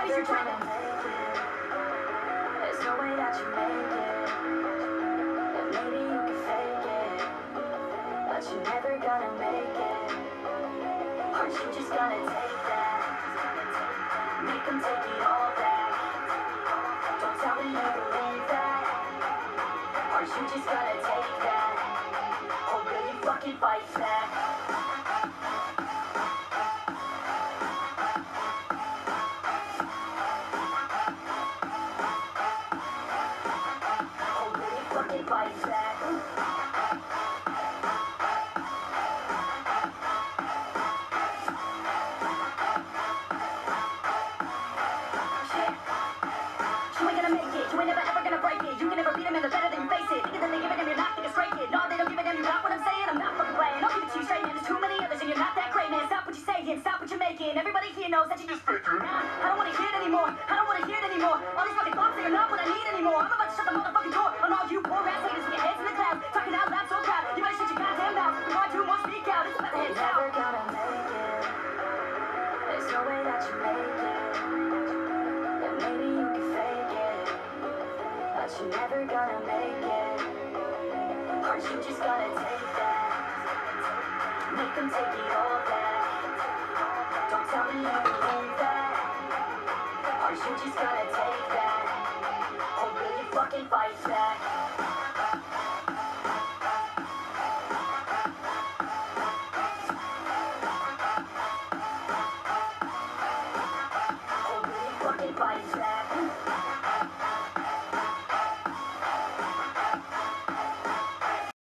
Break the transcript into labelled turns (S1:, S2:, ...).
S1: is you trying to make it? There's no way that you make it. And maybe you can fake it, but you're never gonna make it. Aren't you just gonna take that? Make them take it all back. Don't tell me you believe that. Aren't you just gonna take that? Or will you fucking fight back? Fight back. Shit. You ain't gonna make it. You ain't never ever gonna break it. You can never beat them and they're better than you face it. Niggas that they give it them, you're not thinking straight it. No, they don't give a damn, you got what I'm saying? I'm not fucking playing. I'll give it to you straight, man. There's too many others and you're not that great, man. Stop what you're saying. Stop what you're making. Everybody here knows that you just faking. I don't wanna hear it anymore. I don't wanna hear it anymore. All these fucking thoughts, they're not what I need anymore. I'm about to shut the motherfucking door on all you poor ass haters with your heads in the clouds. Talking out loud so proud. You better shut your goddamn mouth. Before I do more, speak out. It's about to head down. Never gonna make it. There's no way that you make it. And maybe you can fake it, but you're never gonna make it. Aren't you just gonna take that? Make them take it all back. Don't tell me you believe that. Aren't you just gonna